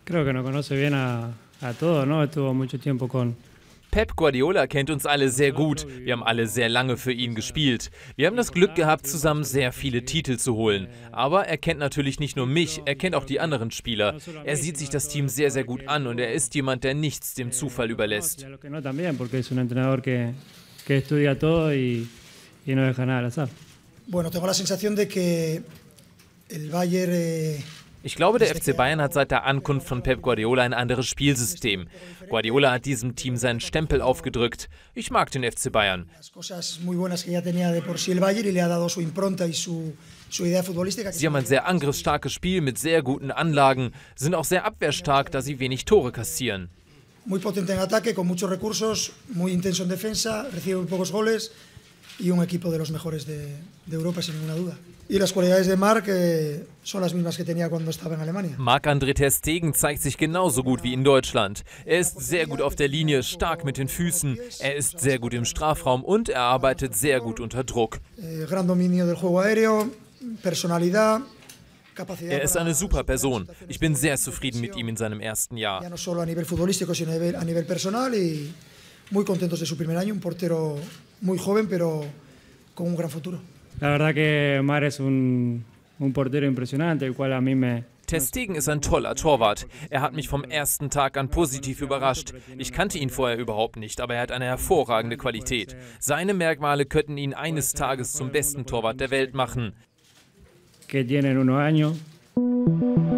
Creo que nos conoce bien a todos, ¿no? Estuvo mucho tiempo con. Pep Guardiola kennt uns alle sehr gut. Wir haben alle sehr lange für ihn gespielt. Wir haben das Glück gehabt, zusammen sehr viele Titel zu holen. Aber er kennt natürlich nicht nur mich, er kennt auch die anderen Spieler. Er sieht sich das Team sehr, sehr gut an und er ist jemand, der nichts dem Zufall überlässt. Bueno, tengo la sensación de que el Bayern Ich glaube, der FC Bayern hat seit der Ankunft von Pep Guardiola ein anderes Spielsystem. Guardiola hat diesem Team seinen Stempel aufgedrückt. Ich mag den FC Bayern. Sie haben ein sehr angriffsstarkes Spiel mit sehr guten Anlagen, sind auch sehr abwehrstark, da sie wenig Tore kassieren. Muy potente en ataque, con muchos recursos, muy intenso en defensa, recibe muy pocos goles y un equipo de los mejores de Europa, sin ninguna duda. Y las cualidades de Marc son las mismas que tenía cuando estaba en Alemania. Marc-André ter Stegen zeigt sich genauso gut wie in Deutschland. Er ist sehr gut auf der Linie, stark mit den Füßen, er ist sehr gut im Strafraum und er arbeitet sehr gut unter Druck. Gran dominio del juego aéreo, personalidad. Er ist eine super Person. Ich bin sehr zufrieden mit ihm in seinem ersten Jahr. No solo a nivel futbolístico, sino a nivel personal y muy contentos de su primer año, un portero muy joven pero con un gran futuro. La verdad que Mar es un portero impresionante, el cual a mí me. Ter Stegen ist ein toller Torwart. Er hat mich vom ersten Tag an positiv überrascht. Ich kannte ihn vorher überhaupt nicht, aber er hat eine hervorragende Qualität. Seine Merkmale könnten ihn eines Tages zum besten Torwart der Welt machen. Que tienen unos años.